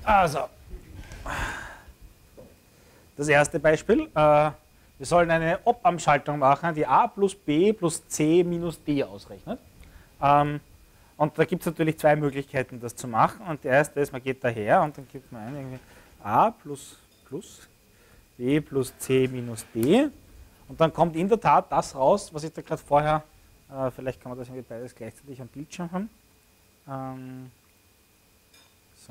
Also, das erste Beispiel. Wir sollen eine Op-Amp-Schaltung machen, die A plus B plus C minus D ausrechnet. Und da gibt es natürlich zwei Möglichkeiten, das zu machen. Und die erste ist, man geht daher und dann gibt man ein irgendwie A plus B plus C minus D. Und dann kommt in der Tat das raus, was ich da gerade vorher, vielleicht kann man das irgendwie beides gleichzeitig am Bildschirm haben. So.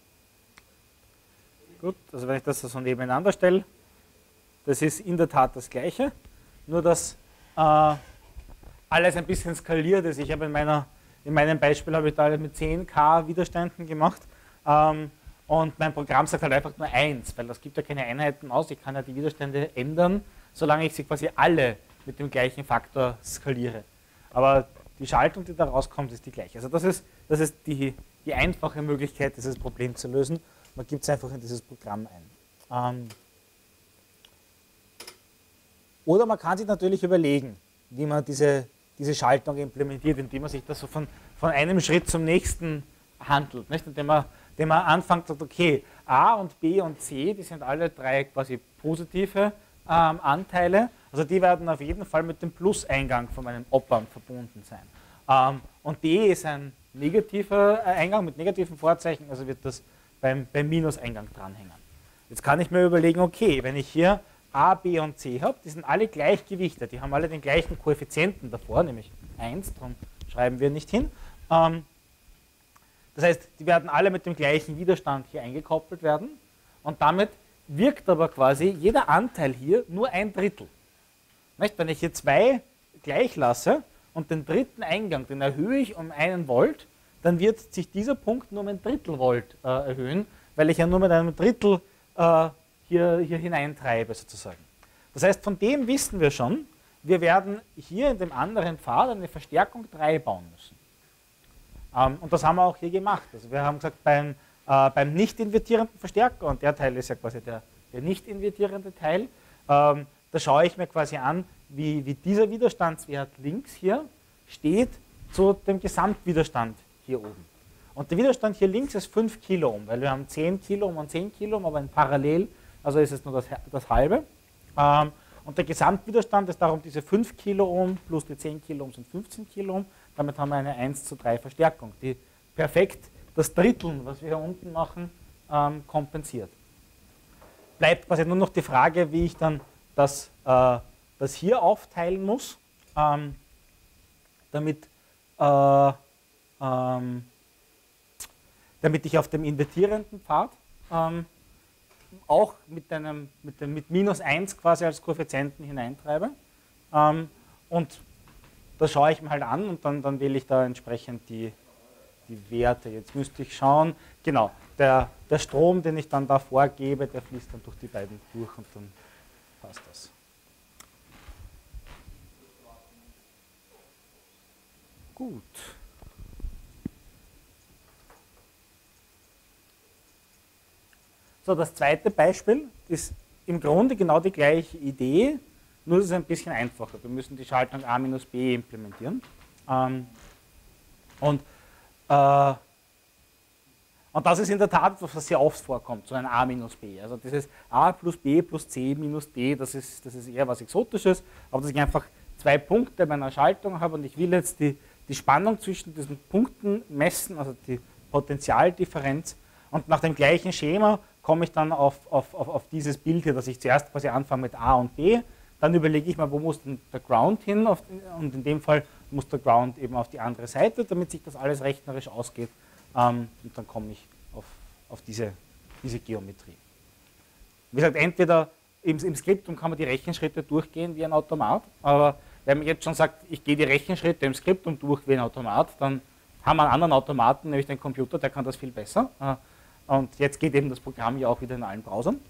Gut, also wenn ich das so nebeneinander stelle, das ist in der Tat das Gleiche, nur dass alles ein bisschen skaliert ist. Ich habe in meinem Beispiel habe ich da mit 10K Widerständen gemacht und mein Programm sagt halt einfach nur 1, weil das gibt ja keine Einheiten aus. Ich kann ja die Widerstände ändern, solange ich sie quasi alle mit dem gleichen Faktor skaliere. Aber die Schaltung, die da rauskommt, ist die gleiche. Also das ist die einfache Möglichkeit, dieses Problem zu lösen. Man gibt es einfach in dieses Programm ein. Oder man kann sich natürlich überlegen, wie man diese Schaltung implementiert, indem man sich das so von einem Schritt zum nächsten handelt. Nicht? Indem man anfängt und sagt, okay, A und B und C, die sind alle drei quasi positive Anteile. Also die werden auf jeden Fall mit dem Plus-Eingang von meinem Op-Amp verbunden sein. Und D ist ein negativer Eingang mit negativen Vorzeichen, also wird das beim Minus-Eingang dranhängen. Jetzt kann ich mir überlegen, okay, wenn ich hier A, B und C habe, die sind alle gleichgewichtet, die haben alle den gleichen Koeffizienten davor, nämlich 1, darum schreiben wir nicht hin. Das heißt, die werden alle mit dem gleichen Widerstand hier eingekoppelt werden und damit wirkt aber quasi jeder Anteil hier nur ein Drittel. Nicht? Wenn ich hier 2 gleich lasse und den dritten Eingang, den erhöhe ich um 1 Volt, dann wird sich dieser Punkt nur um ein Drittel Volt erhöhen, weil ich ja nur mit einem Drittel hier hineintreibe sozusagen. Das heißt, von dem wissen wir schon, wir werden hier in dem anderen Pfad eine Verstärkung 3 bauen müssen. Und das haben wir auch hier gemacht. Also wir haben gesagt, beim nicht invertierenden Verstärker, und der Teil ist ja quasi der nicht invertierende Teil, da schaue ich mir quasi an, wie dieser Widerstandswert links hier steht zu dem Gesamtwiderstand hier oben. Und der Widerstand hier links ist 5 Kiloohm, weil wir haben 10 Kiloohm und 10 Kiloohm, aber in parallel, also ist es nur das halbe. Und der Gesamtwiderstand ist darum diese 5 Kiloohm plus die 10 Kiloohm sind 15 Kiloohm. Damit haben wir eine 1:3 Verstärkung, die perfekt das Dritteln, was wir hier unten machen, kompensiert. Bleibt quasi nur noch die Frage, wie ich dann das hier aufteilen muss, damit ich auf dem invertierenden Pfad auch mit minus 1 quasi als Koeffizienten hineintreibe. Und das schaue ich mir halt an und dann wähle ich da entsprechend die Werte. Jetzt müsste ich schauen, genau, der Strom, den ich dann da vorgebe, der fließt dann durch die beiden durch und dann passt das. Gut. So, das zweite Beispiel ist im Grunde genau die gleiche Idee, nur ist es ein bisschen einfacher. Wir müssen die Schaltung A minus B implementieren. Und das ist in der Tat etwas, was sehr oft vorkommt, so ein A minus B. Also dieses A plus B plus C minus D, das ist eher was Exotisches, aber dass ich einfach 2 Punkte meiner Schaltung habe und ich will jetzt die Spannung zwischen diesen Punkten messen, also die Potentialdifferenz, und nach dem gleichen Schema komme ich dann auf dieses Bild hier, dass ich zuerst quasi anfange mit A und B, dann überlege ich mal, wo muss denn der Ground hin, und in dem Fall muss der Ground eben auf die andere Seite, damit sich das alles rechnerisch ausgeht, und dann komme ich auf diese Geometrie. Wie gesagt, entweder im Skriptum kann man die Rechenschritte durchgehen wie ein Automat, aber wenn man jetzt schon sagt, ich gehe die Rechenschritte im Skriptum durch wie ein Automat, dann haben wir einen anderen Automaten, nämlich den Computer, der kann das viel besser. Und jetzt geht eben das Programm ja auch wieder in allen Browsern.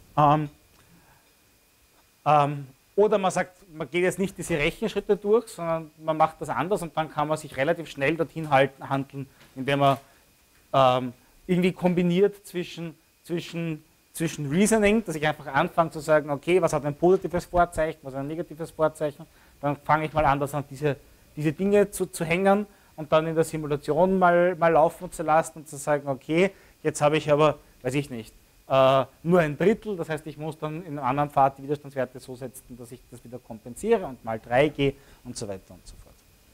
Oder man sagt, man geht jetzt nicht diese Rechenschritte durch, sondern man macht das anders und dann kann man sich relativ schnell dorthin handeln, indem man irgendwie kombiniert zwischen Reasoning, dass ich einfach anfange zu sagen, okay, was hat ein positives Vorzeichen, was hat ein negatives Vorzeichen, dann fange ich mal an, das an diese Dinge zu hängen und dann in der Simulation mal laufen zu lassen und zu sagen, okay, jetzt habe ich aber weiß ich nicht, nur ein Drittel, das heißt, ich muss dann in einem anderen Pfad die Widerstandswerte so setzen, dass ich das wieder kompensiere und mal 3 gehe und so weiter und so fort.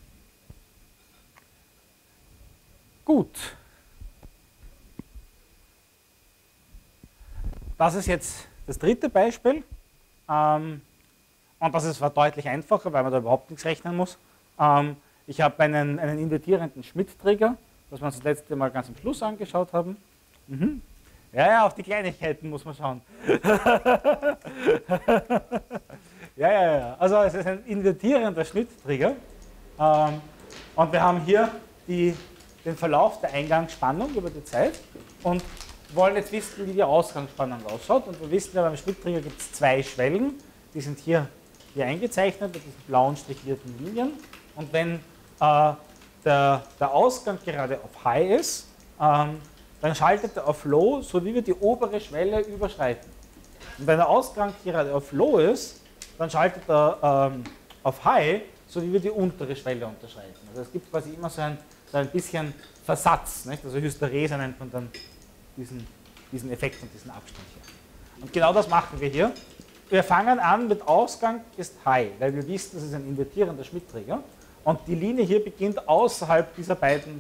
Gut. Das ist jetzt das dritte Beispiel. Und das war deutlich einfacher, weil man da überhaupt nichts rechnen muss. Ich habe einen invertierenden Schmidt-Trigger, das wir uns das letzte Mal ganz am Schluss angeschaut haben. Mhm. Ja, auf die Kleinigkeiten muss man schauen. Ja. Also es ist ein invertierender Schmidt-Trigger. Und wir haben hier den Verlauf der Eingangsspannung über die Zeit und wollen jetzt wissen, wie die Ausgangsspannung ausschaut. Und wir wissen ja, beim Schmidt-Trigger gibt es zwei Schwellen. Die sind hier eingezeichnet mit diesen blauen strichierten Linien. Und wenn der Ausgang gerade auf High ist, dann schaltet er auf Low, so wie wir die obere Schwelle überschreiten. Und wenn der Ausgang gerade auf Low ist, dann schaltet er auf High, so wie wir die untere Schwelle unterschreiten. Also es gibt quasi immer so ein bisschen Versatz, nicht? Also Hysterese nennt man dann diesen Effekt und diesen Abstand hier. Und genau das machen wir hier. Wir fangen an mit Ausgang ist High, weil wir wissen, das ist ein invertierender Schmidt-Trigger. Und die Linie hier beginnt außerhalb dieser beiden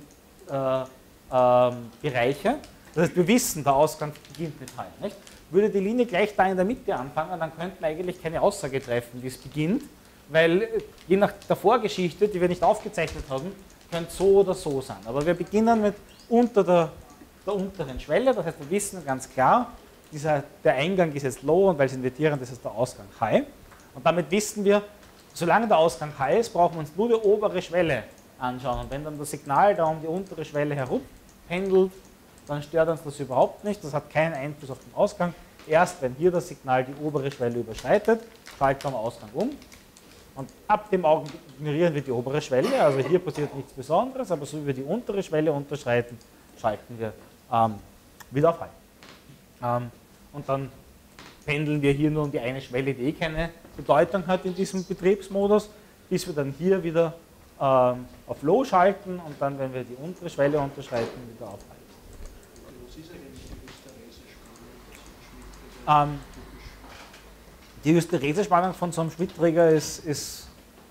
Bereiche. Das heißt, wir wissen, der Ausgang beginnt mit High. Nicht? Würde die Linie gleich da in der Mitte anfangen, dann könnten wir eigentlich keine Aussage treffen, wie es beginnt, weil je nach der Vorgeschichte, die wir nicht aufgezeichnet haben, könnte so oder so sein. Aber wir beginnen mit unter der unteren Schwelle, das heißt, wir wissen ganz klar, der Eingang ist jetzt Low und weil es invertierend ist, ist der Ausgang High. Und damit wissen wir, solange der Ausgang High ist, brauchen wir uns nur die obere Schwelle anschauen. Und wenn dann das Signal da um die untere Schwelle herum pendelt, dann stört uns das überhaupt nicht. Das hat keinen Einfluss auf den Ausgang. Erst wenn hier das Signal die obere Schwelle überschreitet, schalten wir den Ausgang um. Und ab dem Augenblick ignorieren wir die obere Schwelle. Also hier passiert nichts Besonderes, aber so wie wir die untere Schwelle unterschreiten, schalten wir wieder auf High. Und dann pendeln wir hier nur um die eine Schwelle, die keine Bedeutung hat in diesem Betriebsmodus, bis wir dann hier wieder auf Low schalten und dann, wenn wir die untere Schwelle unterschreiten, wieder auf High. Was ist eigentlich die Hysterese-Spannung? Die Hysterese-Spannung von so einem Schmidt-Trigger ist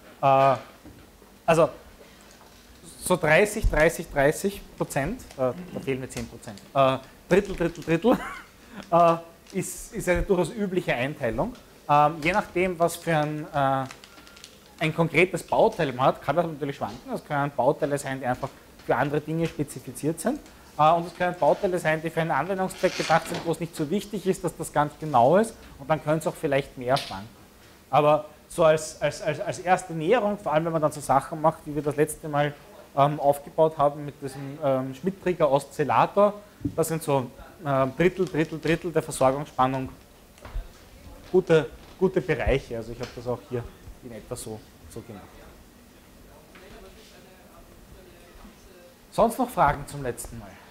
also so 30%, da fehlen mir 10%, Drittel, ist eine durchaus übliche Einteilung. Je nachdem, was für ein konkretes Bauteil man hat, kann das natürlich schwanken. Es können Bauteile sein, die einfach für andere Dinge spezifiziert sind. Und es können Bauteile sein, die für einen Anwendungszweck gedacht sind, wo es nicht so wichtig ist, dass das ganz genau ist. Und dann können es auch vielleicht mehr schwanken. Aber so als erste Näherung, vor allem wenn man dann so Sachen macht, wie wir das letzte Mal aufgebaut haben mit diesem Schmidt-Trigger Oszillator, das sind so Drittel der Versorgungsspannung gute Bereiche. Also ich habe das auch hier in etwa so gemacht. Sonst noch Fragen zum letzten Mal?